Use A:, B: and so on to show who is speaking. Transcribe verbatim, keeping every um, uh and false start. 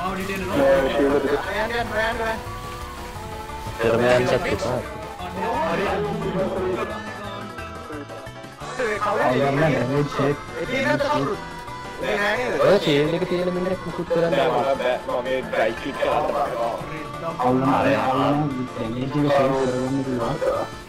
A: Terbayan chat kita.
B: Ayamnya damage hit.
A: Oh, shield එක තියෙන මිනිහෙක් මුකුත් කරන්නේ නැහැ.
C: මගේ ඩ්‍රයිව් කිට් කරන්න බෑ.
B: අවුලම අවුලම damage එක save කරගන්න පුළුවන්.